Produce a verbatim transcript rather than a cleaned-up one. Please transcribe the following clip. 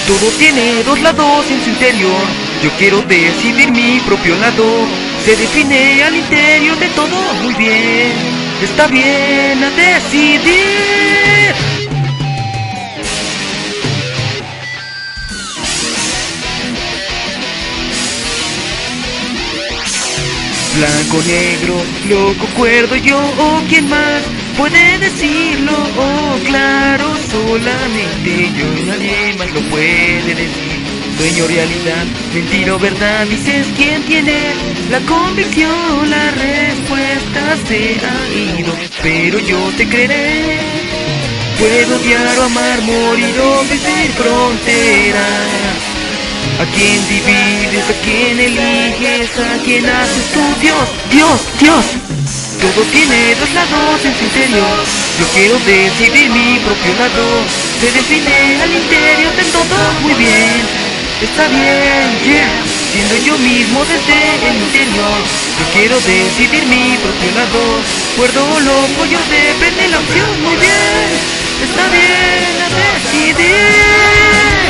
Todo tiene dos lados en su interior. Yo quiero decidir mi propio lado. Se define al interior de todo muy bien. Está bien a decidir. Blanco, negro, loco, cuerdo, yo o quién más puede decirlo. Oh, claro, solamente yo y nadie más lo puede decir. Sueño, realidad, mentira o verdad, dices quién tiene la convicción. La respuesta se ha ido, pero yo te creeré. Puedo odiar o amar, morir o vivir fronteras. ¿A quién divides? ¿A quién eliges? ¿A quién haces tú? Dios, Dios, Dios. Todo tiene dos lados en su interior. Yo quiero decidir mi propio lado. Se define al interior de todo muy bien. Está bien, yeah. Siendo yo mismo desde el interior. Yo quiero decidir mi propio lado. Cuerdo o loco, yo depende la opción muy bien. Está bien a decidir.